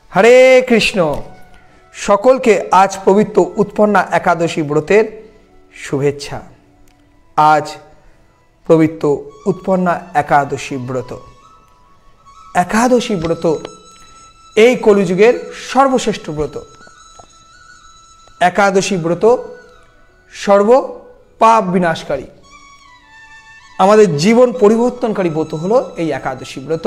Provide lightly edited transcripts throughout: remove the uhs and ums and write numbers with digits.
हरे कृष्ण। सकल के आज पवित्र उत्पन्ना एकादशी व्रतेर शुभेच्छा। आज पवित्र उत्पन्ना एकादशी व्रत। एकादशी व्रत এই কলিযুগের সর্বশ্রেষ্ঠ ব্রত। একাদশী ব্রত সর্ব পাপ বিনাশকারী, আমাদের জীবন পরিবর্তনকারী ব্রত হলো এই একাদশী ব্রত।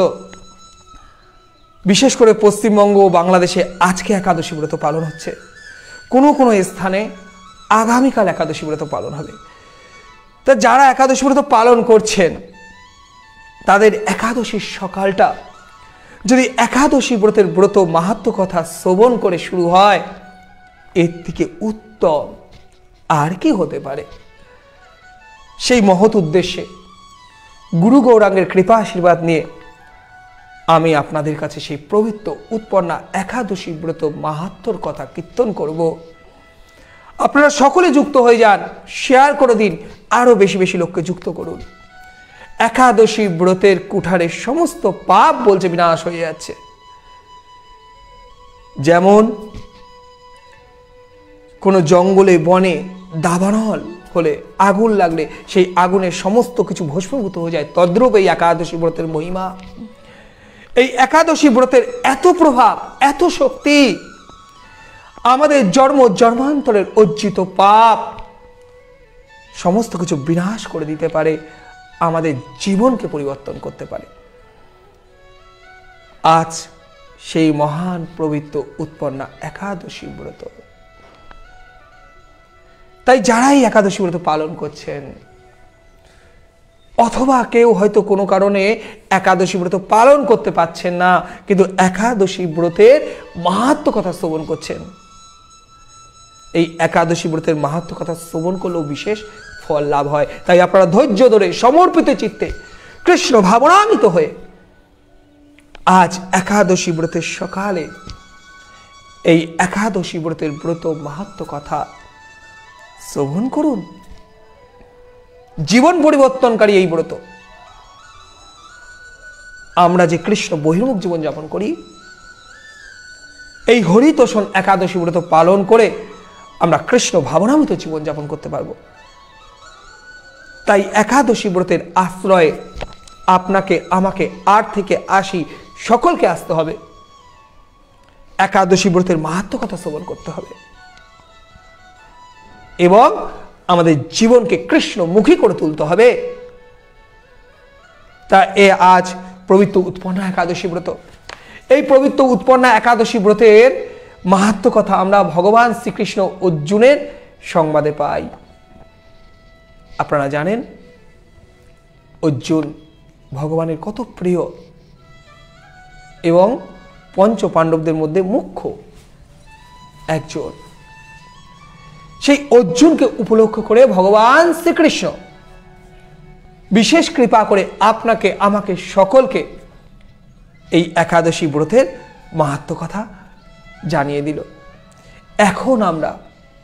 বিশেষ করে পশ্চিমবঙ্গ ও বাংলাদেশে আজকে একাদশী ব্রত পালন হচ্ছে। কোনো কোনো স্থানে আগামীকাল একাদশী ব্রত পালন হবে। তা যারা একাদশী ব্রত পালন করছেন তাদের একাদশীর সকালটা যদি একাদশী ব্রতের ব্রত মাহাত্ম্য কথা শ্রবণ করে শুরু হয়, এর থেকে উত্তম আর কি হতে পারে। সেই মহৎ উদ্দেশ্যে গুরু গৌরাঙ্গের কৃপা আশীর্বাদ নিয়ে আমি আপনাদের কাছে সেই পবিত্র উৎপন্না একাদশী ব্রত মাহাত্ম্যর কথা কীর্তন করব। আপনারা সকলে যুক্ত হয়ে যান, শেয়ার করে দিন, আরো বেশি বেশি লোককে যুক্ত করুন। একাদশী ব্রতের কুঠারের সমস্ত পাপ বলছে বিনাশ হয়ে যাচ্ছে। যেমন কোন জঙ্গলে বনে দাবানল হলে আগুন লাগলে সেই আগুনের সমস্ত কিছু ভস্মীভূত হয়ে যায়, তদ্রূপ এই একাদশী ব্রতের মহিমা। এই একাদশী ব্রতের এত প্রভাব, এত শক্তি, আমাদের জন্ম জন্মান্তরের অর্জিত পাপ সমস্ত কিছু বিনাশ করে দিতে পারে, আমাদের জীবনকে পরিবর্তন করতে পারে। আজ সেই মহান পবিত্র উৎপন্না একাদশী ব্রত। তাই যারাই একাদশী ব্রত পালন করছেন, অথবা কেউ হয়তো কোনো কারণে একাদশী ব্রত পালন করতে পারছেন না, কিন্তু একাদশী ব্রতের মাহাত্ম্য কথা শ্রবণ করছেন, এই একাদশী ব্রতের মাহাত্ম্য কথা শ্রবণ করলেও বিশেষ ফল লাভ হয়। তাই আপনারা ধৈর্য ধরে সমর্পিত চিত্তে কৃষ্ণ ভাবনান্বিত হয়ে আজ একাদশী ব্রতের সকালে এই একাদশী ব্রতের ব্রত মাহাত্ম্য কথা শ্রবণ করুন। জীবন পরিবর্তনকারী এই ব্রত। আমরা যে কৃষ্ণ বহির্মুখ জীবন যাপন করি, এই হরিতোষণ একাদশী ব্রত পালন করে আমরা কৃষ্ণ ভাবনামৃত জীবন যাপন করতে পারবো। তাই একাদশী ব্রতের আশ্রয়ে আপনাকে, আমাকে, 8 থেকে 80 সকলকে আসতে হবে। একাদশী ব্রতের মাহাত্ম্য কথা শ্রবণ করতে হবে এবং আমাদের জীবনকে কৃষ্ণমুখী করে তুলতে হবে। তা আজ পবিত্র উৎপন্না একাদশী ব্রত। এই পবিত্র উৎপন্না একাদশী ব্রতের মাহাত্ম্য কথা আমরা ভগবান শ্রীকৃষ্ণ অর্জুনের সংবাদে পাই। আপনারা জানেন অর্জুন ভগবানের কত প্রিয় এবং পঞ্চ পাণ্ডবদের মধ্যে মুখ্য একজন। সেই অর্জুনকে উপলক্ষ করে ভগবান শ্রীকৃষ্ণ বিশেষ কৃপা করে আপনাকে, আমাকে, সকলকে এই একাদশী ব্রতের মাহাত্ম্য কথা জানিয়ে দিল। এখন আমরা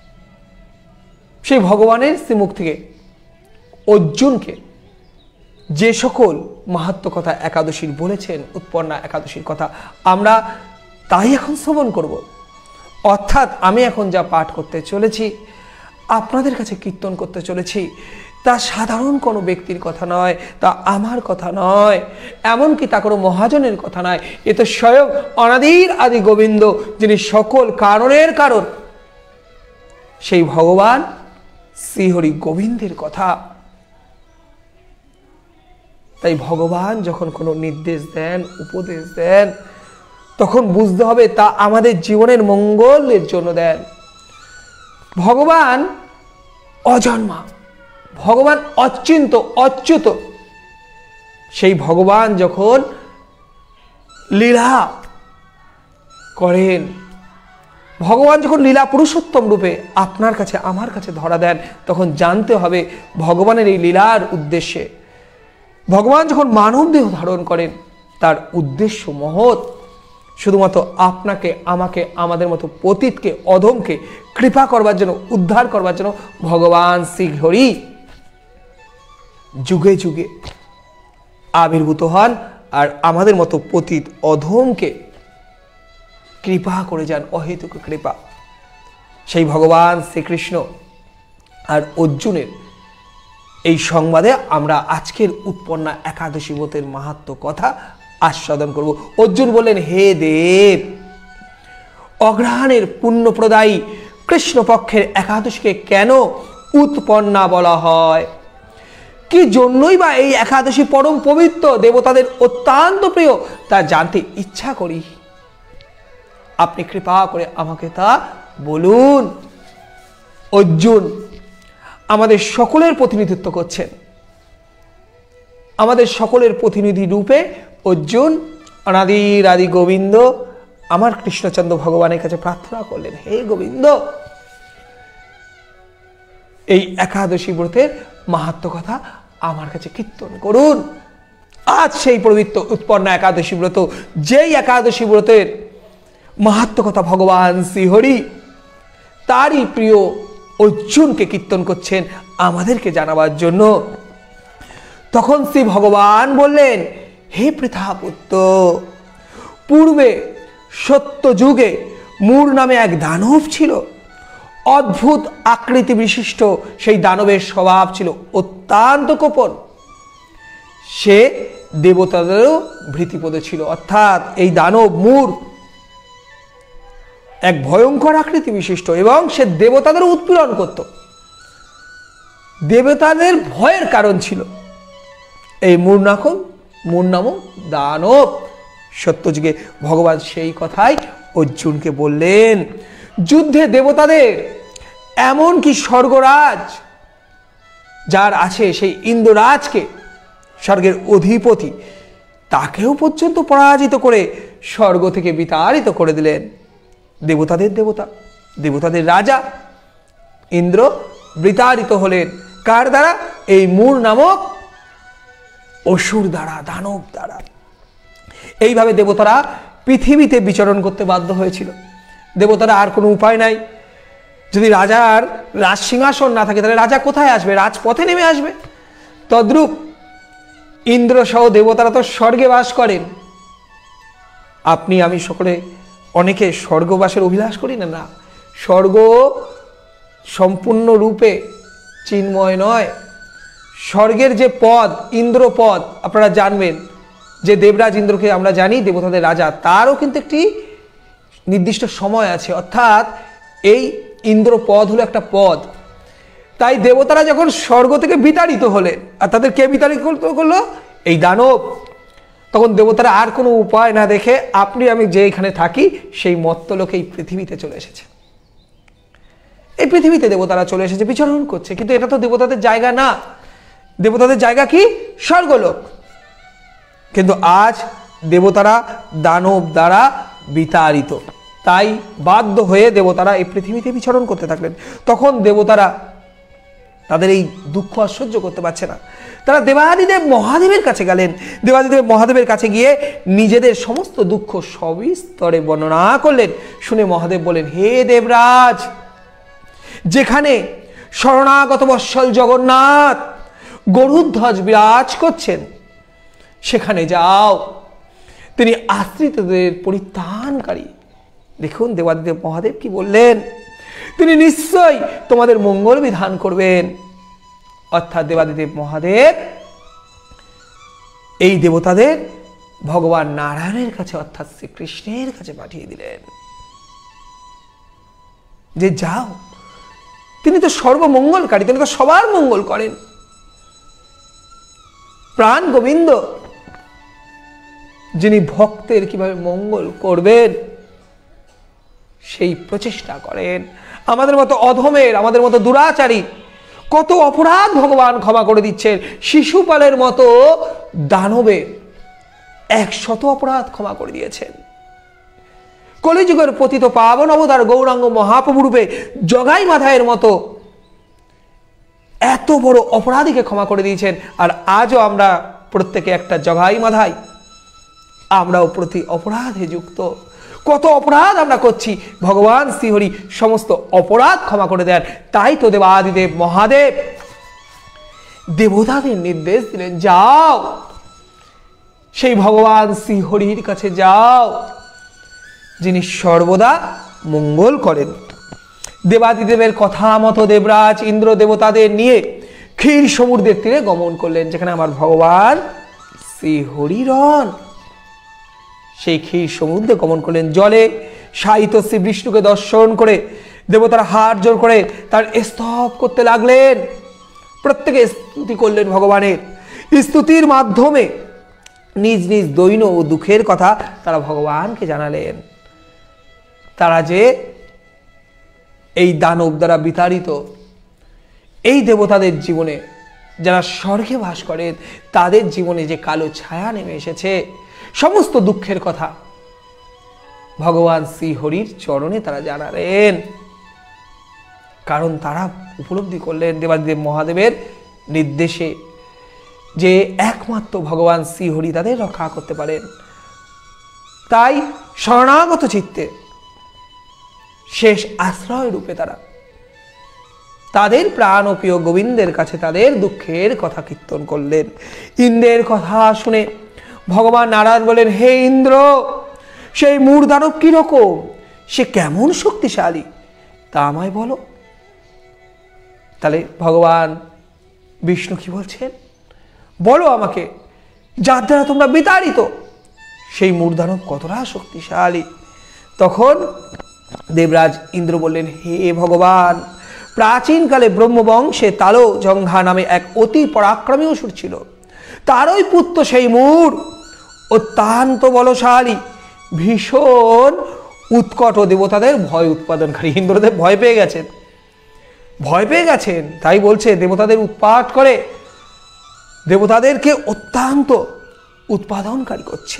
সেই ভগবানের শ্রীমুখ থেকে অর্জুনকে যে সকল মাহাত্ম্য কথা একাদশীর বলেছেন, উৎপন্না একাদশীর কথা, আমরা তাই এখন শ্রবণ করব। অর্থাৎ আমি এখন যা পাঠ করতে চলেছি, আপনাদের কাছে কীর্তন করতে চলেছি, তা সাধারণ কোনো ব্যক্তির কথা নয়, তা আমার কথা নয়, এমনকি তা কোনো মহাজনের কথা নয়। এ তো স্বয়ং অনাদির আদি গোবিন্দ, যিনি সকল কারণের কারণ, সেই ভগবান শ্রীহরি গোবিন্দের কথা। তাই ভগবান যখন কোনো নির্দেশ দেন, উপদেশ দেন, তখন বুঝতে হবে তা আমাদের জীবনের মঙ্গলের জন্য দেন। ভগবান অজন্মা, ভগবান অচিন্ত, অচ্যুত। সেই ভগবান যখন লীলা করেন, ভগবান যখন লীলা পুরুষোত্তম রূপে আপনার কাছে, আমার কাছে ধরা দেন, তখন জানতে হবে ভগবানের এই লীলার উদ্দেশ্যে। ভগবান যখন মানব দেহ ধারণ করেন, তার উদ্দেশ্য মহৎ। শুধুমাত্র আপনাকে, আমাকে, আমাদের মতো পতিতকে, অধমকে কৃপা করবার জন্য, উদ্ধার করবার জন্য ভগবান শ্রীহরি যুগে যুগে আবির্ভূত হন। আর আমাদের মতো পতিত অধমকে কৃপা করে যান, অহেতুক কৃপা। সেই ভগবান শ্রীকৃষ্ণ আর অর্জুনের এই সংবাদে আমরা আজকের উৎপন্না একাদশী ব্রতের মাহাত্ম্য কথা আস্বাদন করব। অর্জুন বললেন, হে দেব, অগ্রহায়ণের পুণ্যপ্রদায়ী কৃষ্ণপক্ষের একাদশীকে কেন উৎপন্না বলা হয়? কি জন্যই বা এই একাদশী পরম পবিত্র, দেবতাদের অত্যন্ত প্রিয়, তা জানতে ইচ্ছা করি। আপনি কৃপা করে আমাকে তা বলুন। অর্জুন আমাদের সকলের প্রতিনিধিত্ব করছেন। আমাদের সকলের প্রতিনিধি রূপে অর্জুন অনাদির আদি গোবিন্দ আমার কৃষ্ণচন্দ্র ভগবানের কাছে প্রার্থনা করলেন, হে গোবিন্দ, এই একাদশী ব্রতের মাহাত্ম্য কথা আমার কাছে কীর্তন করুন। আজ সেই পবিত্র উৎপন্না একাদশী ব্রত, যেই একাদশী ব্রতের মাহাত্ম্য কথা ভগবান শ্রীহরি তারই প্রিয় অর্জুনকে কীর্তন করছেন আমাদেরকে জানাবার জন্য। তখন শ্রী ভগবান বললেন, হে পৃথাপুত্র, পূর্বে সত্য যুগে মূর নামে এক দানব ছিল। অদ্ভুত আকৃতি বিশিষ্ট সেই দানবের স্বভাব ছিল অত্যন্ত কোপন। সে দেবতাদেরও ভীতিপদ ছিল। অর্থাৎ এই দানব মূর এক ভয়ঙ্কর আকৃতি বিশিষ্ট এবং সে দেবতাদের উৎপীড়ন করত। দেবতাদের ভয়ের কারণ ছিল এই মূর নামক দানব। সত্যযুগে ভগবান সেই কথাই অর্জুনকে বললেন। যুদ্ধে দেবতাদের এমনকি স্বর্গরাজ যার আছে সেই ইন্দ্ররাজকে, স্বর্গের অধিপতি, তাকেও পর্যন্ত পরাজিত করে স্বর্গ থেকে বিতাড়িত করে দিলেন। দেবতাদের দেবতা, দেবতাদের রাজা ইন্দ্র বিতাড়িত হলেন কার দ্বারা? এই মূর নামক অসুর দ্বারা, দানব দ্বারা। এইভাবে দেবতারা পৃথিবীতে বিচরণ করতে বাধ্য হয়েছিল। দেবতারা আর কোনো উপায় নাই। যদি রাজার রাজ সিংহাসন না থাকে তাহলে রাজা কোথায় আসবে? রাজপথে নেমে আসবে। তদ্রূপ ইন্দ্র সহ দেবতারা তো স্বর্গে বাস করেন। আপনি আমি সকলে অনেকে স্বর্গবাসের অভিলাষ করি না। না, স্বর্গ সম্পূর্ণ রূপে চিন্ময় নয়। স্বর্গের যে পদ, ইন্দ্রপদ, আপনারা জানবেন যে দেবরাজ ইন্দ্রকে আমরা জানি দেবতাদের রাজা, তারও কিন্তু একটি নির্দিষ্ট সময় আছে। অর্থাৎ এই ইন্দ্রপদ হলো একটা পদ। তাই দেবতারা যখন স্বর্গ থেকে বিতাড়িত হলেন, আর তাদের কে বিতাড়িত করলো? এই দানব। তখন দেবতারা আর কোনো উপায় না দেখে আপনি আমি যেখানে থাকি সেই মর্ত্যলোকে এই পৃথিবীতে চলে এসেছে। এই পৃথিবীতে দেবতারা চলে এসেছে, বিচরণ করছে। কিন্তু এটা তো দেবতাদের জায়গা না। দেবতাদের জায়গা কি? স্বর্গলোক। কিন্তু আজ দেবতারা দানব দ্বারা বিতাড়িত, তাই বাধ্য হয়ে দেবতারা এই পৃথিবীতে বিচরণ করতে থাকলেন। তখন দেবতারা তাদের এই দুঃখ আর সহ্য করতে পারছে না। তারা দেবাদিদেব মহাদেবের কাছে গেলেন। দেবাদিদেব মহাদেবের কাছে গিয়ে নিজেদের সমস্ত দুঃখ সবিস্তরে বর্ণনা করলেন। শুনে মহাদেব বলেন, হে দেবরাজ, যেখানে শরণাগত বৎসল জগন্নাথ গরুধ্বজ বিরাজ করছেন সেখানে যাও। তিনি আশ্রিতদের পরিত্রাণকারী। দেখুন দেবাদিদেব মহাদেব কি বললেন, তিনি নিশ্চয়ই তোমাদের মঙ্গল বিধান করবেন। অর্থাৎ দেবাদিদেব মহাদেব এই দেবতাদের ভগবান নারায়ণের কাছে অর্থাৎ শ্রীকৃষ্ণের কাছে পাঠিয়ে দিলেন যে যাও, তিনি তো সর্বমঙ্গলকারী, তিনি তো সবার মঙ্গল করেন। প্রাণ গোবিন্দ যিনি ভক্তের কিভাবে মঙ্গল করবেন সেই প্রচেষ্টা করেন। আমাদের মতো অধমের, আমাদের মতো দুরাচারী কত অপরাধ ভগবান ক্ষমা করে দিচ্ছেন। শিশুপালের মতো দানবের 100 অপরাধ ক্ষমা করে দিয়েছেন। কলিযুগের পতিত পাবন অবতার গৌরাঙ্গ মহাপ্রভু রূপে জগাই মাধায়ের মতো এত বড় অপরাধীকে ক্ষমা করে দিয়েছেন। আর আজও আমরা প্রত্যেকে একটা জগাই মাধাই, আমরাও প্রতি অপরাধে যুক্ত। কত অপরাধ আমরা করছি, ভগবান শ্রীহরি সমস্ত অপরাধ ক্ষমা করে দেন। তাই তো দেবাদিদেব মহাদেব দেবতাদের নির্দেশ দিলেন, যাও সেই ভগবান শ্রীহরির কাছে যাও, যিনি সর্বদা মঙ্গল করেন। দেবাদিদেবের কথা মতো দেবরাজ ইন্দ্র দেবতাদের নিয়ে ক্ষীর সমুদ্রের তীরে গমন করলেন, যেখানে আমার ভগবান শ্রীহরি রন। সেই ক্ষীর সমুদ্রে গমন করলেন। জলে শায়িত শ্রী বিষ্ণুকে দর্শন করে দেবতারা হাত জোর করে তার স্তব করতে লাগলেন। প্রত্যেকে স্তুতি করলেন ভগবানের। স্তুতির মাধ্যমে নিজ নিজ দৈন্য ও দুঃখের কথা তারা ভগবানকে জানালেন। তারা যে এই দানব দ্বারা বিতাড়িত, এই দেবতাদের জীবনে যারা স্বর্গে বাস করেন তাদের জীবনে যে কালো ছায়া নেমে এসেছে, সমস্ত দুঃখের কথা ভগবান শ্রীহরির চরণে তারা জানালেন। কারণ তারা উপলব্ধি করলেন দেবাদিদেব মহাদেবের নির্দেশে যে একমাত্র ভগবান শ্রীহরি তাদের রক্ষা করতে পারেন। তাই শরণাগত চিত্তে শেষ আশ্রয় রূপে তারা তাদের প্রাণ ও প্রিয় গোবিন্দের কাছে তাদের দুঃখের কথা কীর্তন করলেন। ইন্দ্রের কথা শুনে ভগবান নারায়ণ বলেন, হে ইন্দ্র, সেই মূঢ়দানব কিরকম, সে কেমন শক্তিশালী তা আমায় বলো। তাহলে ভগবান বিষ্ণু কি বলছেন, বলো আমাকে, যার দ্বারা তোমরা বিতাড়িত সেই মূঢ়দানব কতটা শক্তিশালী। তখন দেবরাজ ইন্দ্র বললেন, হে ভগবান, প্রাচীনকালে ব্রহ্মবংশে তালো জঙ্ঘা নামে এক অতি পরাক্রমী অসুর ছিল। তারই পুত্র সেই মূঢ় অত্যন্ত বলশালী, ভীষণ উৎকট ও দেবতাদের ভয় উৎপাদনকারী। ইন্দ্রদেব ভয় পেয়ে গেছেন, তাই বলছে দেবতাদের উৎপাত করে, দেবতাদেরকে অত্যন্ত উৎপাদনকারী করছে,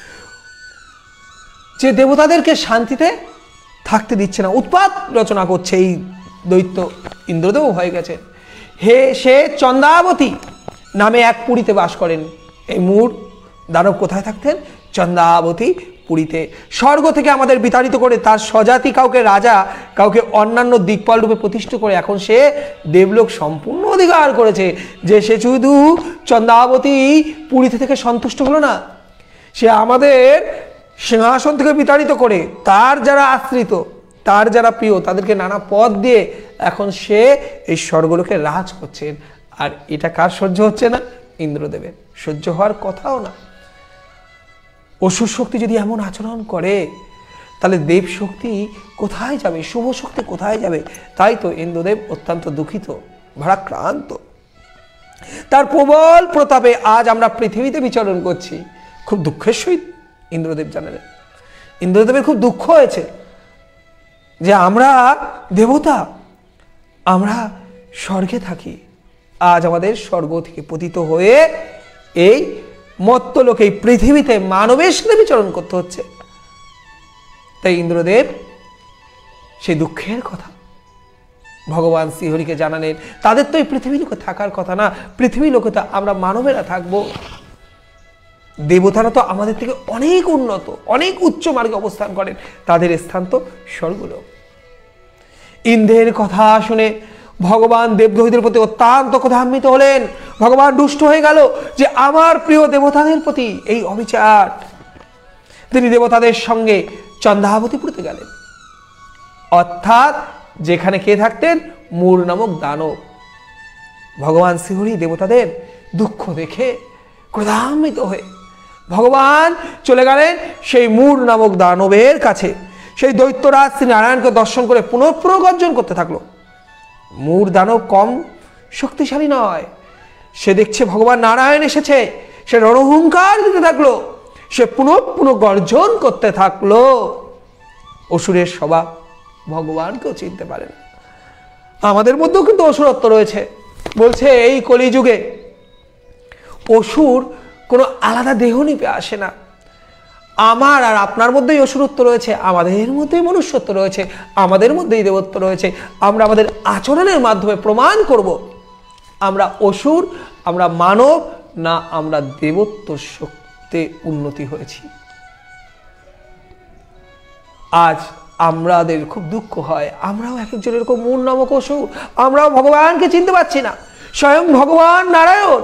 যে দেবতাদেরকে শান্তিতে থাকতে দিচ্ছে না, উৎপাত রচনা করছে। এই দৈত্য ইন্দ্রদেব ভয় গেছেন। সে চন্দাবতী নামে এক পুরীতে বাস করেন। এই মূঢ় দানব কোথায় থাকতেন? চন্দাবতী পুরীতে। স্বর্গ থেকে আমাদের বিতাড়িত করে তার স্বজাতি কাউকে রাজা, কাউকে অন্যান্য দিকপাল রূপে প্রতিষ্ঠা করে এখন সে দেবলোক সম্পূর্ণ অধিকার করেছে। যে সে শুধু চন্দাবতী পুরীতে থেকে সন্তুষ্ট হলো না, সে আমাদের সিংহাসন থেকে বিতাড়িত করে তার যারা আশ্রিত, তার যারা প্রিয়, তাদেরকে নানা পদ দিয়ে এখন সে এই স্বর্গলোকে রাজ করছেন। আর এটা কার সহ্য হচ্ছে না? ইন্দ্রদেবের। সহ্য হওয়ার কথাও না। অসুর শক্তি যদি এমন আচরণ করে, তাহলে দেব শক্তি কোথায় যাবে, শুভ শক্তি কোথায় যাবে? তাই তো ইন্দ্রদেব অত্যন্ত দুঃখিত, ভারাক্রান্ত। তার প্রবল প্রতাপে আজ আমরা পৃথিবীতে বিচরণ করছি। খুব দুঃখের সহিত ইন্দ্রদেব জানালেন। ইন্দ্রদেবের খুব দুঃখ হয়েছে যে আমরা দেবতা, আমরা স্বর্গে থাকি, আজ আমাদের স্বর্গ থেকে পতিত হয়ে এই মর্ত্যলোকে, এই পৃথিবীতে মানবের সাথে বিচরণ করতে হচ্ছে। তাই ইন্দ্রদেব সেই দুঃখের কথা ভগবান শ্রীহরিকে জানালেন। তাদের তো এই পৃথিবী লোকে থাকার কথা না, পৃথিবী লোকে তো আমরা মানবেরা থাকবো। দেবতারা তো আমাদের থেকে অনেক উন্নত, অনেক উচ্চ মার্গে অবস্থান করেন, তাদের স্থান তো স্বর্গলোক। ইন্দ্রের কথা শুনে ভগবান দেবদৈত্যের প্রতি অত্যন্ত ক্রোধান্বিত হলেন। ভগবান দুষ্ট হয়ে গেল যে আমার প্রিয় দেবতাদের প্রতি এই অবিচার। তিনি দেবতাদের সঙ্গে চন্দাবতীপুরীতে গেলেন, অর্থাৎ যেখানে কে থাকতেন? মূঢ় নামক দানব। ভগবান শ্রীহরি দেবতাদের দুঃখ দেখে ক্রোধান্বিত হয়ে ভগবান চলে গেলেন সেই মূঢ় নামক দানবের কাছে। সেই দৈত্যরাজ শ্রী নারায়ণকে দর্শন করে পুনঃ গর্জন করতে থাকলো। মূঢ় দানব কম শক্তিশালী নয়, সে দেখছে ভগবান নারায়ণ এসেছে, সে রণহুঙ্কার দিতে থাকলো, সে পুনঃ গর্জন করতে থাকলো। অসুরের স্বভাব ভগবানকেও চিনতে পারে না। আমাদের মধ্যেও কিন্তু অসুরত্ব রয়েছে। বলছে এই কলিযুগে অসুর কোনো আলাদা দেহ নিতে আসে না। আমার আর আপনার মধ্যেই অসুরত্ব রয়েছে, আমাদের মধ্যেই মনুষ্যত্ব রয়েছে, আমাদের মধ্যেই দেবত্ব রয়েছে। আমরা আমাদের আচরণের মাধ্যমে প্রমাণ করব আমরা অসুর, আমরা মানব না আমরা দেবত্ব শক্তি উন্নতি হয়েছি। আজ আমাদের খুব দুঃখ হয়, আমরাও এক একজন এরকম মূঢ় নামক অসুর, আমরাও ভগবানকে চিনতে পারছি না। স্বয়ং ভগবান নারায়ণ,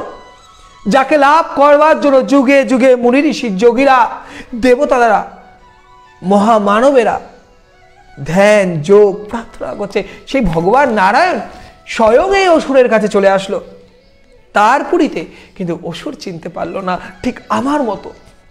যাকে লাভ করবার জন্য যুগে যুগে মুনি ঋষি যোগীরা দেবতারা মহামানবেরা ধ্যান যোগ প্রার্থনা করছে, সেই ভগবান নারায়ণ স্বয়ং এই অসুরের কাছে চলে আসলো তার পুরীতে, কিন্তু অসুর চিনতে পারলো না, ঠিক আমার মতো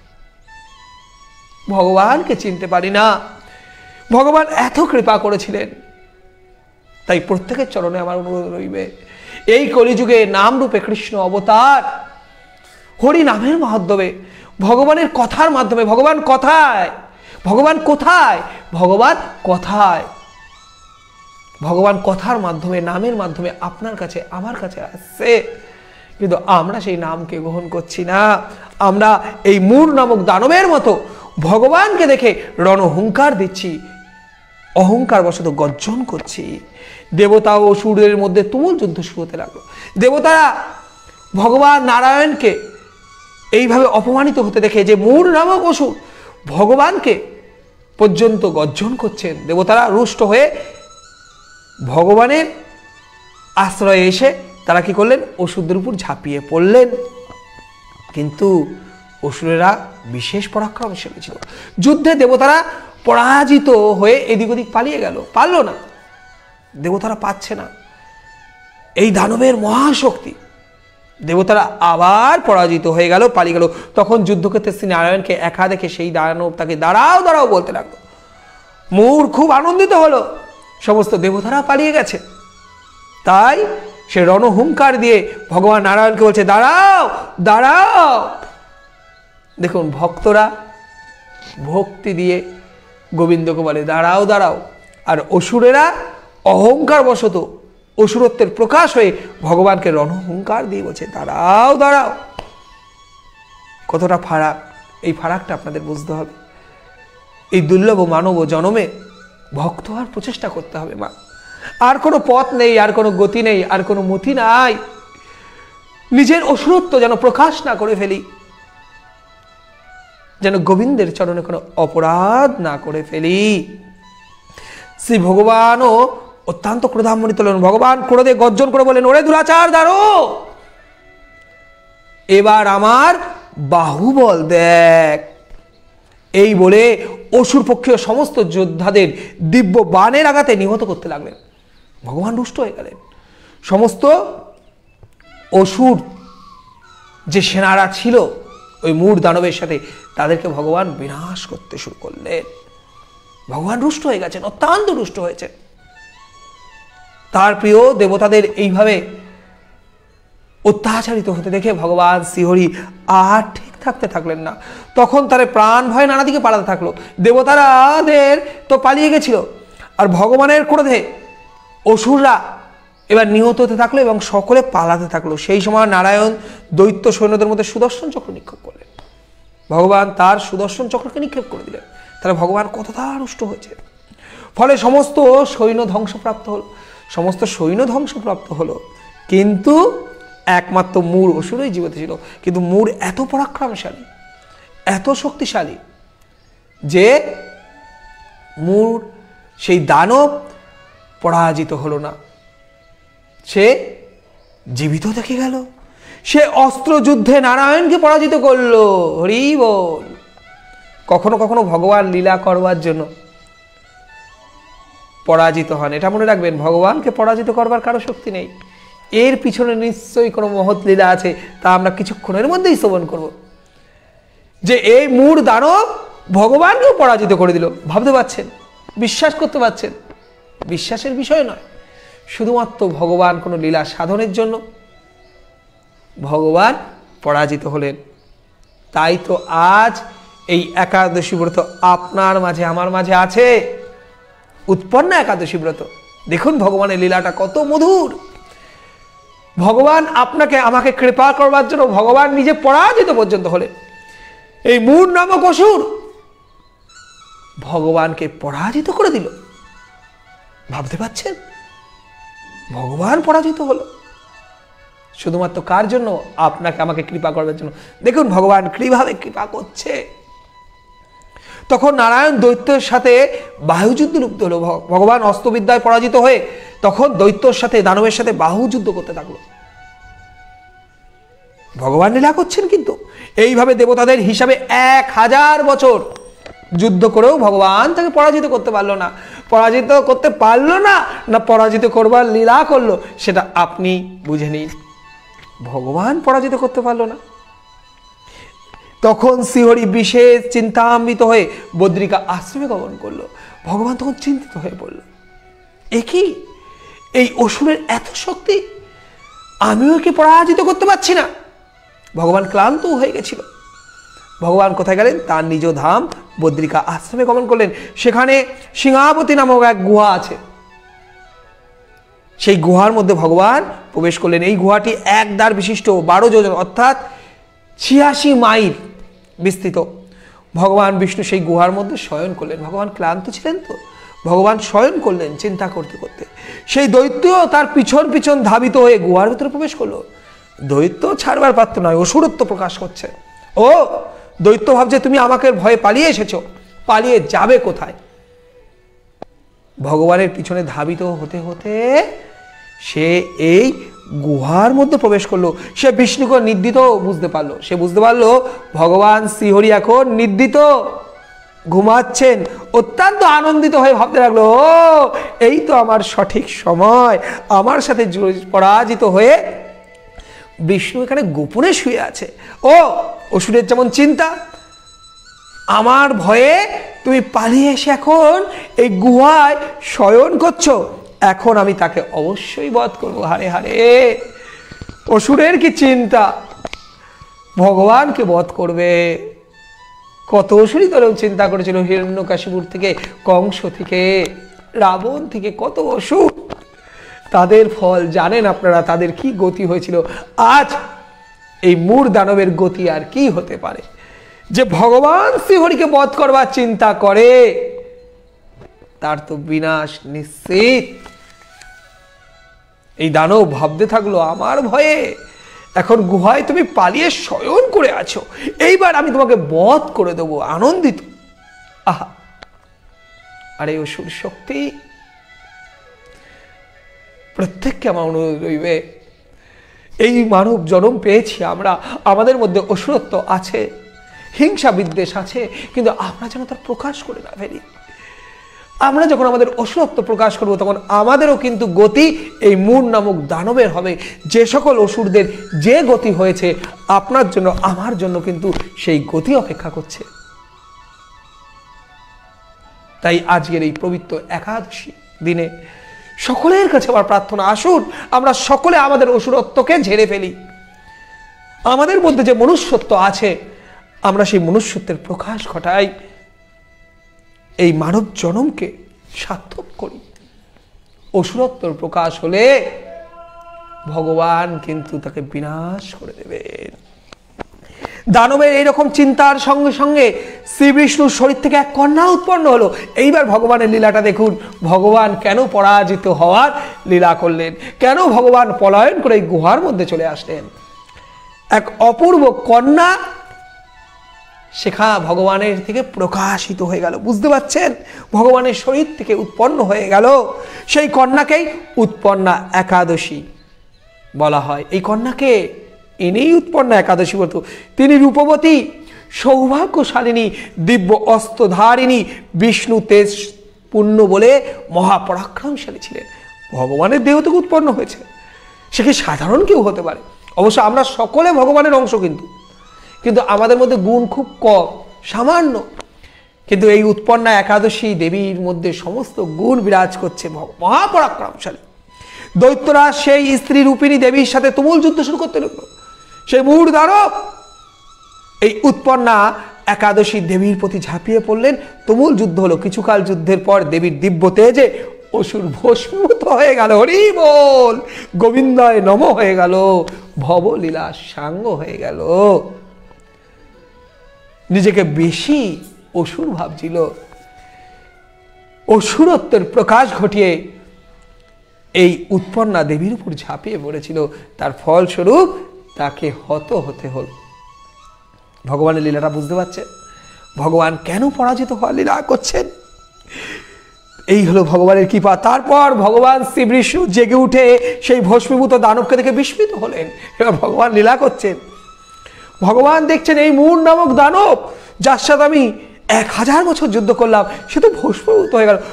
ভগবানকে চিনতে পারি না। ভগবান এত কৃপা করেছিলেন, তাই প্রত্যেকের চরণে আমার অনুরোধ রইবে, এই কলিযুগে নাম রূপে কৃষ্ণ অবতার, হরি নামের মাধ্যমে, ভগবানের কথার মাধ্যমে, ভগবান কথায়, ভগবান কোথায়, ভগবান কথায়, ভগবান কথার মাধ্যমে, নামের মাধ্যমে আপনার কাছে আমার কাছে আসছে, কিন্তু আমরা সেই নামকে গ্রহণ করছি না। আমরা এই মূঢ় নামক দানবের মতো ভগবানকে দেখে রণহুঙ্কার দিচ্ছি, অহংকার বশত গর্জন করছি। দেবতা ও অসুরের মধ্যে তুমুল যুদ্ধ শুরু হতে লাগলো। দেবতারা ভগবান নারায়ণকে এইভাবে অপমানিত হতে দেখে, যে মূঢ় নামক অসুর ভগবানকে পর্যন্ত গর্জন করছেন, দেবতারা রুষ্ট হয়ে ভগবানের আশ্রয়ে এসে তারা কি করলেন, অসুরদের উপর ঝাঁপিয়ে পড়লেন। কিন্তু অসুরেরা বিশেষ পরাক্রমশালী ছিল, যুদ্ধে দেবতারা পরাজিত হয়ে এদিক ওদিক পালিয়ে গেল, পারল না, দেবতারা পাচ্ছে না, এই দানবের মহাশক্তি, দেবতারা আবার পরাজিত হয়ে গেল, পালিয়ে গেল। তখন যুদ্ধক্ষেত্রে শ্রী নারায়ণকে একা দেখে সেই দানব তাকে দাঁড়াও দাঁড়াও বলতে লাগলো। মূঢ় খুব আনন্দিত হলো, সমস্ত দেবতারা পালিয়ে গেছে, তাই সে রণহুঙ্কার দিয়ে ভগবান নারায়ণকে বলছে, দাঁড়াও দাঁড়াও। দেখুন, ভক্তরা ভক্তি দিয়ে গোবিন্দকে বলে দাঁড়াও দাঁড়াও, আর অসুরেরা অহংকার বশত অসুরত্বের প্রকাশ হয়ে ভগবানকে রণহুঙ্কার দিয়ে বলছে দাঁড়াও দাঁড়াও। কতটা ফারাক, এই ফারাকটা আপনাদের বুঝতে হবে। এই দুর্লভ মানব জনমে ভক্ত হওয়ার প্রচেষ্টা করতে হবে। মা, আর কোনো পথ নেই, আর কোনো গতি নেই, আর কোনো মতি নাই। নিজের অসুরত্ব যেন প্রকাশ না করে ফেলি, যেন গোবিন্দের চরণে কোনো অপরাধ না করে ফেলি। শ্রী ভগবানও অত্যন্ত ক্রোধান্বিত হলেন। ভগবান ক্রোধে গর্জন করে বলেন, ওরে দুরাচার দাঁড়ো, এবার আমার বাহুবল দেখ। এই বলে অসুর পক্ষীয় সমস্ত যোদ্ধাদের দিব্য বাণের আঘাতে নিহত করতে লাগলেন। ভগবান রুষ্ট হয়ে গেলেন। সমস্ত অসুর যে সেনারা ছিল ওই মূঢ় দানবের সাথে, তাদেরকে ভগবান বিনাশ করতে শুরু করলেন। ভগবান রুষ্ট হয়ে গেছেন, অত্যন্ত রুষ্ট হয়েছে। তার প্রিয় দেবতাদের এইভাবে অত্যাচারিত হতে দেখে ভগবান শ্রীহরি আর ঠিক থাকতে থাকলেন না। তখন তার প্রাণ ভয়ে নানা দিকে পালাতে থাকলো। দেবতারাদের তো পালিয়ে গেছিল, আর ভগবানের ক্রোধে অসুররা এবার নিহত হতে থাকলো এবং সকলে পালাতে থাকলো। সেই সময় নারায়ণ দৈত্য সৈন্যদের মধ্যে সুদর্শন চক্র নিক্ষেপ করলেন। ভগবান তার সুদর্শন চক্রকে নিক্ষেপ করে দিলেন। তাহলে ভগবান কতটা রুষ্ট হয়েছে। ফলে সমস্ত সৈন্য ধ্বংসপ্রাপ্ত হলো, সমস্ত সৈন্য ধ্বংসপ্রাপ্ত হলো, কিন্তু একমাত্র মূঢ় অসুরই জীবিত ছিল। কিন্তু মূঢ় এত পরাক্রমশালী, এত শক্তিশালী যে মূঢ় সেই দানব পরাজিত হলো না, সে জীবিত থেকে গেল। সে অস্ত্র যুদ্ধে নারায়ণকে পরাজিত করলো। হরি বল। কখনো কখনো ভগবান লীলা করবার জন্য পরাজিত হন, এটা মনে রাখবেন। ভগবানকে পরাজিত করবার কারো শক্তি নেই। এর পিছনে নিশ্চয়ই কোনো মহৎ লীলা আছে, তা আমরা কিছুক্ষণের মধ্যেই শ্রবণ করব। যে এই মূঢ় দানব ভগবানকেও পরাজিত করে দিল। ভাবতে পারছেন? বিশ্বাস করতে পারছেন? বিশ্বাসের বিষয় নয়, শুধুমাত্র ভগবান কোনো লীলা সাধনের জন্য ভগবান পরাজিত হলেন। তাই তো আজ এই একাদশী ব্রত আপনার মাঝে আমার মাঝে আছে, উৎপন্ন একাদশী ব্রত। দেখুন ভগবানের লীলাটা কত মধুর। ভগবান আপনাকে আমাকে কৃপা করবার জন্য ভগবান নিজে পরাজিত পর্যন্ত হলেন। এই মূঢ় নামক অসুর ভগবানকে পরাজিত করে দিল। ভাবতে পারছেন? ভগবান পরাজিত হলো শুধুমাত্র কার জন্য? আপনাকে আমাকে কৃপা করবার জন্য। দেখুন ভগবান কিভাবে কৃপা করছে। তখন নারায়ণ দৈত্যের সাথে বাহুযুদ্ধ লিপ্ত হলো। ভগবান অস্ত্রবিদ্যায় পরাজিত হয়ে তখন দৈত্যের সাথে, দানবের সাথে বাহুযুদ্ধ করতে থাকলো। ভগবান লীলা করছেন। কিন্তু এইভাবে দেবতাদের হিসাবে 1000 বছর যুদ্ধ করেও ভগবান তাকে পরাজিত করতে পারলো না। পরাজিত করতে পারলো না, না পরাজিত করবার লীলা করলো, সেটা আপনি বুঝে নিন। ভগবান পরাজিত করতে পারলো না। তখন শ্রীহরি বিশেষ চিন্তান্বিত হয়ে বদ্রিকা আশ্রমে গমন করলো। ভগবান তখন চিন্তিত হয়ে পড়ল, একই এই অসুরের এত শক্তি, আমিও কি পরাজিত করতে পারছি না। ভগবান ক্লান্ত হয়ে গেছিল। ভগবান কোথায় গেলেন? তার নিজ ধাম বদ্রিকা আশ্রমে গমন করলেন। সেখানে সিংহাবতী নামক এক গুহা আছে। সেই গুহার মধ্যে ভগবান প্রবেশ করলেন। এই গুহাটি এক দ্বার বিশিষ্ট, 12 যোজন অর্থাৎ 86 মাইল বিস্তৃত। ভগবান বিষ্ণু সেই গুহার মধ্যে শয়ন করলেন। ভগবান ক্লান্ত ছিলেন তো, ভগবান শয়ন করলেন চিন্তা করতে করতে। সেই দৈত্য তার পিছন পিছন ধাবিত হয়ে গুহার ভিতরে প্রবেশ করলো। দৈত্য ছাড়বার পাত্র নয়, অসুরত্ব প্রকাশ করছে। ও দৈত্য ভাবছে তুমি আমাকে ভয়ে পালিয়ে এসেছো, পালিয়ে যাবে কোথায়? ভগবানের পিছনে ধাবিত হতে হতে সে এই গুহার মধ্যে প্রবেশ করলো। সে বিষ্ণুকে নির্দিত বুঝতে পারলো। সে বুঝতে পারলো ভগবান শ্রীহরি এখন নির্দিত ঘুমাচ্ছেন। অত্যন্ত আনন্দিত হয়ে ভাবতে লাগলো, ও এই তো আমার সঠিক সময়। আমার সাথে পরাজিত হয়ে বিষ্ণু এখানে গোপনে শুয়ে আছে। ও অসুরের যেমন চিন্তা, আমার ভয়ে তুমি পালিয়ে এসে এখন এই গুহায় শয়ন করছো, এখন আমি তাকে অবশ্যই বধ করবো। হারে হারে, অসুরের কি চিন্তা, ভগবানকে বধ করবে। কত অসুরই তখন চিন্তা করেছিল, হিরণ্যকাশিপুর থেকে, কংস থেকে, রাবণ থেকে, কত অসুর। তাদের ফল জানেন আপনারা, তাদের কি গতি হয়েছিল। আজ এই মূঢ় দানবের গতি আর কি হতে পারে? যে ভগবান শ্রীহরিকে বধ করবার চিন্তা করে, তার তো বিনাশ নিশ্চিত। এই দানব ভাবতে থাকলো, আমার ভয়ে এখন গুহায় তুমি পালিয়ে শয়ন করে আছো, এইবার আমি তোমাকে বধ করে দেবো। আনন্দিত। আহা, আরে অসুর শক্তি, প্রত্যেককে আমার অনুরোধ রইবে, এই মানব জন্ম পেয়েছি আমরা, আমাদের মধ্যে অসুরত্ব আছে, হিংসা বিদ্বেষ আছে, কিন্তু আমরা যেন তার প্রকাশ করে না ফেলি। আমরা যখন আমাদের অসুরত্ব প্রকাশ করব, তখন আমাদেরও কিন্তু গতি এই মূঢ় নামক দানবের হবে। যে সকল অসুরদের যে গতি হয়েছে, আপনার জন্য আমার জন্য কিন্তু সেই গতি অপেক্ষা করছে। তাই আজকের এই পবিত্র একাদশী দিনে সকলের কাছে আমার প্রার্থনা, আসুন আমরা সকলে আমাদের অসুরত্বকে ঝেড়ে ফেলি। আমাদের মধ্যে যে মনুষ্যত্ব আছে, আমরা সেই মনুষ্যত্বের প্রকাশ ঘটাই, এই মানব জন্মকে সার্থক করি। অসুরত্বর প্রকাশ হলে ভগবান কিন্তু তাকে বিনাশ করে দেবেন। দানবের এইরকম চিন্তার সঙ্গে সঙ্গে শ্রী বিষ্ণুর শরীর থেকে এক কন্যা উৎপন্ন হলো। এইবার ভগবানের লীলাটা দেখুন, ভগবান কেন পরাজিত হওয়ার লীলা করলেন, কেন ভগবান পলায়ন করে এই গুহার মধ্যে চলে আসলেন। এক অপূর্ব কন্যা শেখা ভগবানের থেকে প্রকাশিত হয়ে গেল। বুঝতে পারছেন, ভগবানের শরীর থেকে উৎপন্ন হয়ে গেল। সেই কন্যাকেই উৎপন্না একাদশী বলা হয়। এই কন্যাকে ইনিই উৎপন্না একাদশী বলতো। তিনি রূপবতী, সৌভাগ্যশালিনী, দিব্য অস্ত্রধারিণী, বিষ্ণু তেজ পূর্ণ বলে মহাপরাক্রমশালী ছিলেন। ভগবানের দেহ থেকে উৎপন্ন হয়েছে, সে কি সাধারণ কেউ হতে পারে? অবশ্য আমরা সকলে ভগবানের অংশ, কিন্তু আমাদের মধ্যে গুণ খুব কম, সামান্য। কিন্তু এই উৎপন্না একাদশী দেবীর মধ্যে সমস্ত গুণ বিরাজ করছে। মহাপরাক্রমশালী দৈত্যরা সেই স্ত্রী রূপিণী দেবীর সাথে তুমুল যুদ্ধ শুরু করতে লাগলো। সেই মূঢ় দানব এই উৎপন্না একাদশী দেবীর প্রতি ঝাঁপিয়ে পড়লেন। তুমুল যুদ্ধ হলো। কিছুকাল যুদ্ধের পর দেবীর দিব্য তেজে অসুর ভস্মীভূত হয়ে গেল। হরি বল, গোবিন্দায় নম হয়ে গেল, ভবলীলা সাঙ্গ হয়ে গেল। নিজেকে বেশি অসুর ভাবছিল, অসুরত্বের প্রকাশ ঘটিয়ে এই উৎপন্না দেবীর উপর ঝাঁপিয়ে পড়েছিল। তার ফলস্বরূপ তাকে হত হতে হল। ভগবানের লীলাটা বুঝতে পারছেন? ভগবান কেন পরাজিত হওয়ার লীলা করছেন? এই হলো ভগবানের কৃপা। তারপর ভগবান শ্রী বিষ্ণু জেগে উঠে সেই ভস্মীভূত দানবকে দেখে বিস্মিত হলেন। এবার ভগবান লীলা করছেন। ভগবান দেখছেন এই মূঢ় নামক দানব, যার সাথে আমি 1000 বছর যুদ্ধ করলাম, সে তো ভস্মীভূত হয়ে গেল।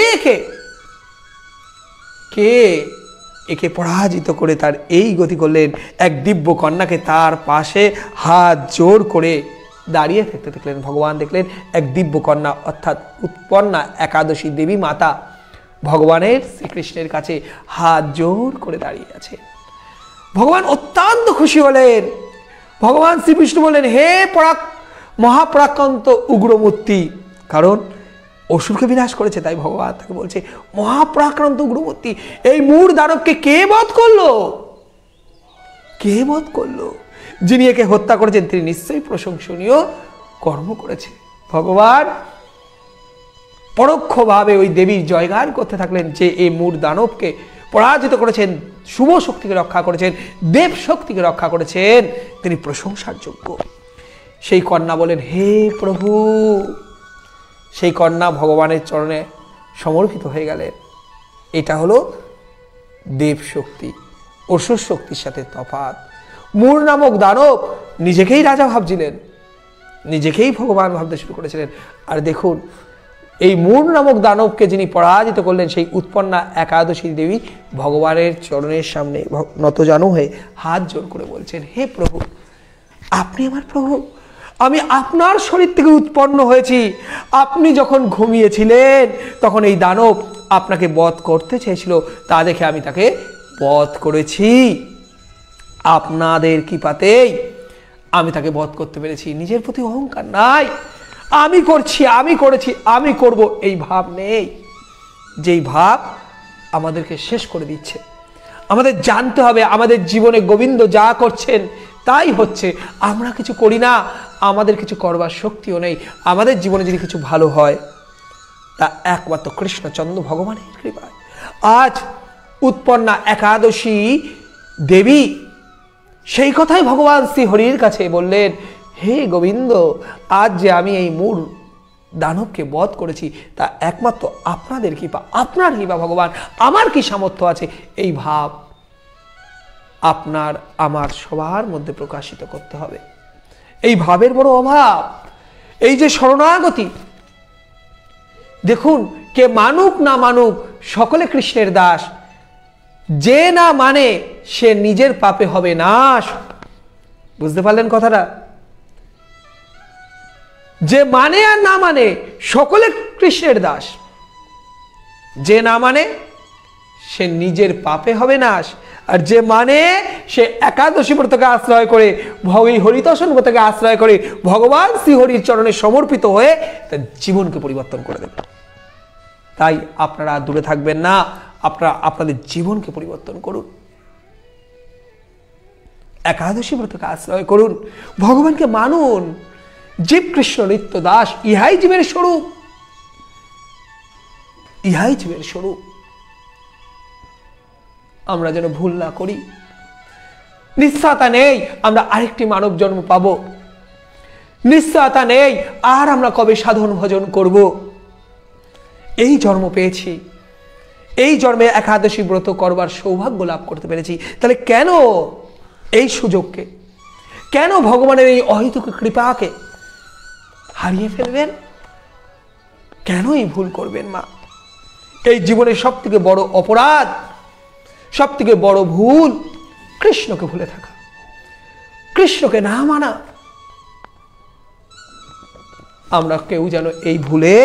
কে একে পরাজিত করে তার এই গতি করলেন? এক দিব্য কন্যাকে তার পাশে হাত জোর করে দাঁড়িয়ে থাকতে দেখলেন। ভগবান দেখলেন এক দিব্য কন্যা, অর্থাৎ উৎপন্না একাদশী দেবী মাতা ভগবানের শ্রীকৃষ্ণের কাছে হাত জোর করে দাঁড়িয়ে আছে। ভগবান অত্যন্ত খুশি হলেন। ভগবান শ্রীবিষ্ণু বললেন, হে মহাপরাক্রান্ত উগ্রমূর্তি, কারণ অসুরকে বিনাশ করেছে, তাই ভগবান তাকে বলছে মহাপরাক্রান্ত উগ্রমূর্তি, এই মূঢ় দানবকে কে বধ করলো? কে বধ করলো? যিনি একে হত্যা করেছেন তিনি নিশ্চয়ই প্রশংসনীয় কর্ম করেছে। ভগবান পরোক্ষভাবে ওই দেবীর জয়গান করতে থাকলেন যে এই মূঢ় দানবকে পরাজিত করেছেন, শুভ শক্তিকে রক্ষা করেছেন, দেব শক্তিকে রক্ষা করেছেন, তিনি প্রশংসার যোগ্য। সেই কন্যা বলেন, হে প্রভু। সেই কন্যা ভগবানের চরণে সমর্পিত হয়ে গেলেন। এটা হলো দেব শক্তি, অসুর শক্তির সাথে তফাৎ। মূঢ় নামক দানব নিজেকেই রাজা ভাবছিলেন, নিজেকেই ভগবান ভাবতে শুরু করেছিলেন। আর দেখুন, এই মূঢ় নামক দানবকে যিনি পরাজিত করলেন, সেই উৎপন্না একাদশী দেবী ভগবানের চরণের সামনে নতজানু হয়ে হাত জোর করে বলছেন, হে প্রভু, আপনি আমার প্রভু, আমি আপনার শরীর থেকে উৎপন্ন হয়েছি। আপনি যখন ঘুমিয়েছিলেন তখন এই দানব আপনাকে বধ করতে চেয়েছিল, তা দেখে আমি তাকে বধ করেছি। আপনাদের কৃপাতেই আমি তাকে বধ করতে পেরেছি। নিজের প্রতি অহংকার নাই, আমি করছি, আমি করেছি, আমি করব, এই ভাব নেই। যেই ভাব আমাদেরকে শেষ করে দিচ্ছে। আমাদের জানতে হবে আমাদের জীবনে গোবিন্দ যা করছেন তাই হচ্ছে। আমরা কিছু করি না, আমাদের কিছু করবার শক্তিও নেই। আমাদের জীবনে যদি কিছু ভালো হয় তা একমাত্র কৃষ্ণচন্দ্র ভগবানের কৃপায়। আজ উৎপন্না একাদশী দেবী সেই কথাই ভগবান শ্রী হরির কাছে বললেন, হে গোবিন্দ, আজ যে আমি এই মূঢ় দানবকে বধ করেছি তা একমাত্র আপনাদের কৃপা, আপনার কৃপা ভগবান। আমার কি সামর্থ্য আছে এই ভাব আপনার আমার সবার মধ্যে প্রকাশিত করতে হবে। এই ভাবের বড় অভাব। এই যে শরণাগতি, দেখুন, কে মানুক না মানুক সকলে কৃষ্ণের দাস। যে না মানে সে নিজের পাপে হবে নাশ। বুঝতে পারলেন কথাটা? যে মানে আর না মানে সকলে কৃষ্ণের দাস। যে না মানে সে নিজের পাপে হবে নাশ, আর যে মানে সে একাদশী ব্রতকে আশ্রয় করে, হরিতোষণ ব্রতকে আশ্রয় করে ভগবান শ্রীহরির চরণে সমর্পিত হয়ে তার জীবনকে পরিবর্তন করে দেবে। তাই আপনারা দূরে থাকবেন না, আপনারা আপনাদের জীবনকে পরিবর্তন করুন, একাদশী ব্রতকে আশ্রয় করুন, ভগবানকে মানুন। জীব কৃষ্ণ নিত্য দাস, ইহাই জীবের স্বরূপ, ইহাই জীবের স্বরূপ। আমরা যেন ভুল না করি। নিশ্চয়তা নেই আমরা আরেকটি মানব জন্ম পাবো, নিশ্চয়তা নেই আর আমরা কবে সাধন ভজন করব। এই জন্ম পেয়েছি, এই জন্মে একাদশী ব্রত করবার সৌভাগ্য লাভ করতে পেরেছি, তাহলে কেন এই সুযোগকে, কেন ভগবানের এই অহেতুক কৃপাকে হারিয়ে ফেলবেন? কেন এই ভুল করবেন মা? এই জীবনের সব থেকে বড় অপরাধ, সব থেকে বড় ভুল কৃষ্ণকে ভুলে থাকা, কৃষ্ণকে না মানা। আমরা কেউ যেন এই ভুলে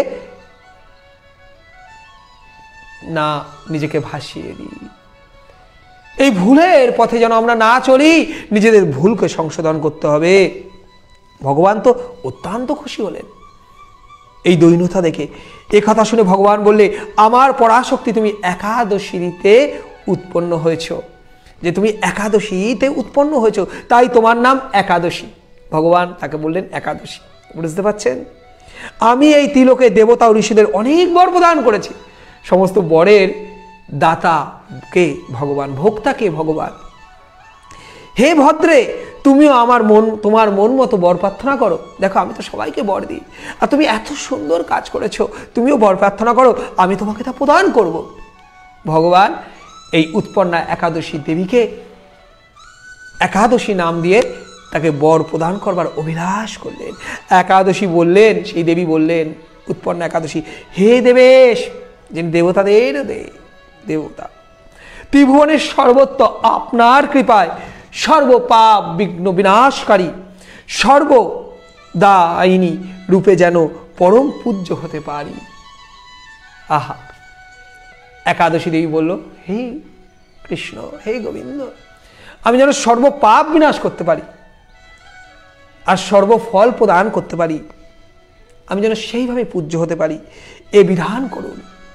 না নিজেকে ভাসিয়ে দিই, এই ভুলের পথে যেন আমরা না চলি। নিজেদের ভুলকে সংশোধন করতে হবে। ভগবান তো অত্যন্ত খুশি হলেন এই দৈন্যতা দেখে। এ কথা শুনে ভগবান বললে, আমার পরাশক্তি, তুমি একাদশীতে উৎপন্ন হয়েছ, যে তুমি একাদশীতে উৎপন্ন হয়েছ, তাই তোমার নাম একাদশী। ভগবান তাকে বললেন একাদশী। বুঝতে পারছেন? আমি এই তিলকে দেবতা ও ঋষিদের অনেক বর প্রদান করেছি। সমস্ত বরের দাতা কে? ভগবান। ভোক্তা কে? ভগবান। হে ভদ্রে, তুমিও আমার তোমার মন মতো বর প্রার্থনা করো। দেখো, আমি তো সবাইকে বর দিই, আর তুমি এত সুন্দর কাজ করেছো, তুমিও বর প্রার্থনা করো, আমি তোমাকে তা প্রদান করব। ভগবান এই উৎপন্না একাদশী দেবীকে একাদশী নাম দিয়ে তাকে বর প্রদান করবার অভিলাষ করলেন। একাদশী বললেন, সেই দেবী বললেন, উৎপন্না একাদশী, হে দেবেশ, যিনি দেবতাদের দেবতা, ত্রিভুবনের সর্বত্র আপনার কৃপায় সর্বপাপ বিঘ্ন বিনাশকারী সর্বদায়িনী রূপে যেন পরম পূজ্য হতে পারি। আহা, একাদশী দেবী বলল, হে কৃষ্ণ, হে গোবিন্দ, আমি যেন সর্বপাপ বিনাশ করতে পারি আর সর্বফল প্রদান করতে পারি, আমি যেন সেইভাবে পূজ্য হতে পারি, এ বিধান করুন।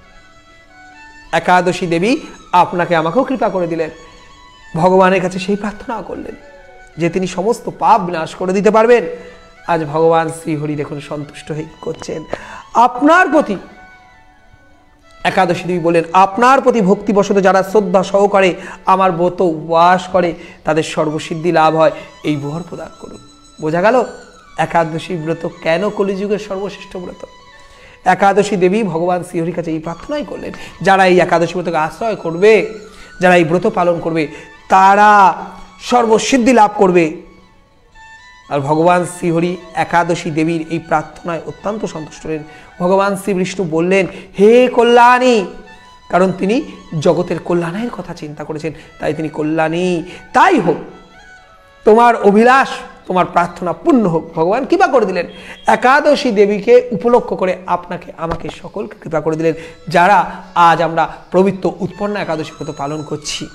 একাদশী দেবী আপনাকে আমাকেও কৃপা করে দিলেন। ভগবানের কাছে সেই প্রার্থনা করলেন যে তিনি সমস্ত পাপ বিনাশ করে দিতে পারবেন। আজ ভগবান শ্রীহরি দেখুন সন্তুষ্ট হয়ে করছেন আপনার প্রতি। একাদশী দেবী বলেন, আপনার প্রতি ভক্তিবশত যারা শ্রদ্ধা সহকারে আমার ব্রত উপবাস করে তাদের সর্বসিদ্ধি লাভ হয়, এই বর প্রদান করুন। বোঝা গেল একাদশী ব্রত কেন কলিযুগের সর্বশ্রেষ্ঠ ব্রত। একাদশী দেবী ভগবান শ্রীহরির কাছে এই প্রার্থনাই করলেন, যারা এই একাদশী ব্রতকে আশ্রয় করবে, যারা এই ব্রত পালন করবে, তারা সর্বসিদ্ধি লাভ করবে। আর ভগবান শ্রীহরি একাদশী দেবীর এই প্রার্থনায় অত্যন্ত সন্তুষ্ট হলেন। ভগবান শ্রী বিষ্ণু বললেন, হে কল্যাণী, কারণ তিনি জগতের কল্যাণের কথা চিন্তা করেছেন, তাই তিনি কল্যাণী। তাই হোক, তোমার অভিলাষ, তোমার প্রার্থনা পূর্ণ হোক। ভগবান কৃপা করে দিলেন। একাদশী দেবীকে উপলক্ষ করে আপনাকে আমাকে সকলকে কৃপা করে দিলেন, যারা আজ আমরা পবিত্র উৎপন্না একাদশী ব্রত পালন করছি।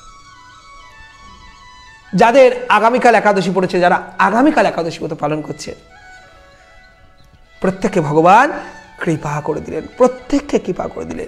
যাদের আগামীকাল একাদশী পড়েছে, যারা আগামীকাল একাদশী ব্রত পালন করছে, প্রত্যেককে ভগবান কৃপা করে দিলেন, প্রত্যেককে কৃপা করে দিলেন।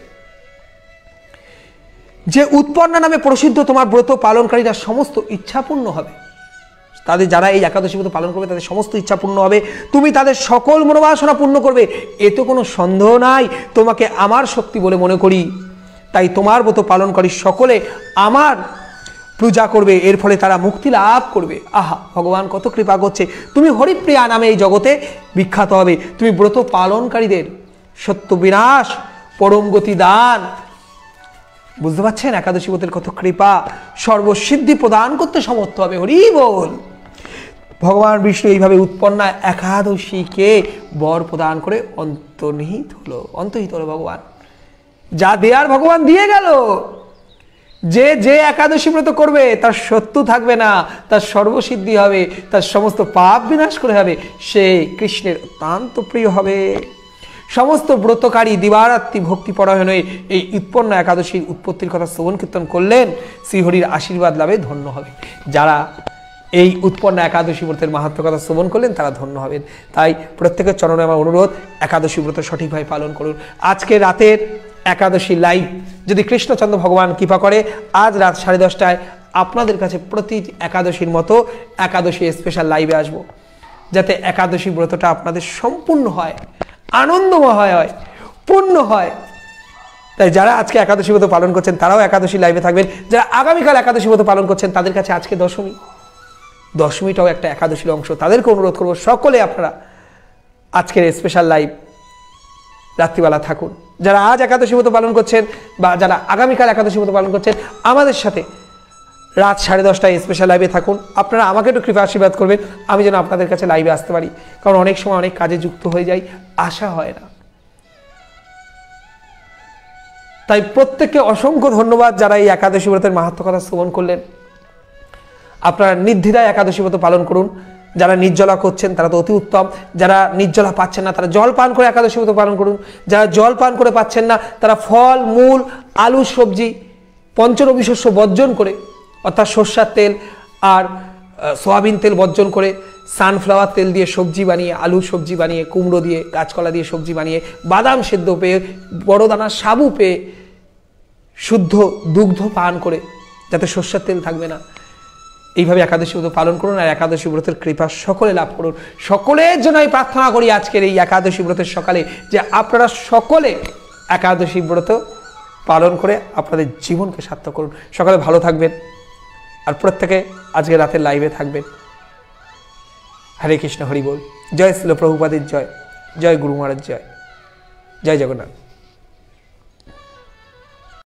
যে উৎপন্না নামে প্রসিদ্ধ তোমার ব্রত পালনকারীরা সমস্ত ইচ্ছা পূর্ণ হবে। তাদের যারা এই একাদশী ব্রত পালন করবে তাদের সমস্ত ইচ্ছা পূর্ণ হবে, তুমি তাদের সকল মনোবাসনা পূর্ণ করবে, এতে কোনো সন্দেহ নাই। তোমাকে আমার শক্তি বলে মনে করি, তাই তোমার ব্রত পালনকারী সকলে আমার পূজা করবে, এর ফলে তারা মুক্তি লাভ করবে। আহা, ভগবান কত কৃপা করছে। তুমি হরিপ্রিয়া নামে এই জগতে বিখ্যাত হবে। তুমি ব্রত পালনকারীদের সত্য বিনাশ, পরম গতি দান, বুঝতে পারছেন একাদশী ব্রতের কত কৃপা, সর্বসিদ্ধি প্রদান করতে সমর্থ হবে। হরি বল। ভগবান বিষ্ণু এইভাবে উৎপন্না একাদশীকে বর প্রদান করে অন্তর্নিহিত হলো ভগবান। যা দেয়ার ভগবান দিয়ে গেল। যে একাদশী ব্রত করবে তার শত্রু থাকবে না, তার সর্বসিদ্ধি হবে, তার সমস্ত পাপ বিনাশ করে হবে, সে কৃষ্ণের অত্যন্ত প্রিয় হবে। সমস্ত ব্রতকারী দিবারাত্রি ভক্তিপরায়ণ হয়ে এই উৎপন্না একাদশীর উৎপত্তির কথা শ্রবণ কীর্তন করলেন, শ্রীহরির আশীর্বাদ লাভে ধন্য হবে। যারা এই উৎপন্না একাদশী ব্রতের মাহাত্ম্য কথা শ্রবণ করলেন তারা ধন্য হবেন। তাই প্রত্যেকের চরণে আমার অনুরোধ, একাদশী ব্রত সঠিকভাবে পালন করুন। আজকে রাতের একাদশী লাইভ যদি কৃষ্ণচন্দ্র ভগবান কৃপা করে আজ রাত 10:30টায় আপনাদের কাছে প্রতি একাদশীর মতো একাদশী স্পেশাল লাইভে আসব, যাতে একাদশী ব্রতটা আপনাদের সম্পূর্ণ হয়, আনন্দময় হয়, পূর্ণ হয়। তাই যারা আজকে একাদশী ব্রত পালন করছেন তারাও একাদশী লাইভে থাকবেন। যারা আগামীকাল একাদশী ব্রত পালন করছেন তাদের কাছে আজকে দশমীটাও একটা একাদশীর অংশ, তাদেরকে অনুরোধ করবো সকলে আপনারা আজকের স্পেশাল লাইভ রাত্রিবেলা থাকুন। যারা আজ একাদশী ব্রত পালন করছেন বা যারা আগামীকাল একাদশী ব্রত পালন করছেন আমাদের সাথে রাত 10:30টায় স্পেশাল লাইভে থাকুন। আপনারা আমাকে একটু কৃপা আশীর্বাদ করবেন, আমি যেন আপনাদের কাছে লাইভে আসতে পারি, কারণ অনেক সময় অনেক কাজে যুক্ত হয়ে যাই, আসা হয় না। তাই প্রত্যেককে অসংখ্য ধন্যবাদ যারা এই একাদশী ব্রতের মাহাত্ম্য কথা শ্রবণ করলেন। আপনারা নির্দ্বিধায় একাদশী ব্রত পালন করুন। যারা নির্জলা করছেন তারা তো অতি উত্তম, যারা নির্জলা পাচ্ছেন না তারা জল পান করে একাদশী ব্রত পালন করুন। যারা জল পান করে পাচ্ছেন না তারা ফল, মূল, আলু, সবজি, পঞ্চরবি শস্য বর্জন করে, অর্থাৎ সরষের তেল আর সয়াবিন তেল বর্জন করে সানফ্লাওয়ার তেল দিয়ে সবজি বানিয়ে, আলু সবজি বানিয়ে, কুমড়ো দিয়ে, কাঁচকলা দিয়ে সবজি বানিয়ে, বাদাম সেদ্ধ পেয়ে, বড় দানা সাবু পেয়ে, শুদ্ধ দুগ্ধ পান করে, যাতে সরষের তেল থাকবে না, এইভাবে একাদশী ব্রত পালন করুন। আর একাদশী ব্রতের কৃপা সকলে লাভ করুন। সকলের জন্য আমি প্রার্থনা করি আজকের এই একাদশী ব্রতের সকালে যে আপনারা সকলে একাদশী ব্রত পালন করে আপনাদের জীবনকে সার্থক করুন। সকলে ভালো থাকবেন আর প্রত্যেকে আজকে রাতের লাইভে থাকবেন। হরে কৃষ্ণ, হরি বল। জয় শ্রীল প্রভুপাদের জয়, জয় গুরু মহারাজ জয়, জয় জগন্নাথ।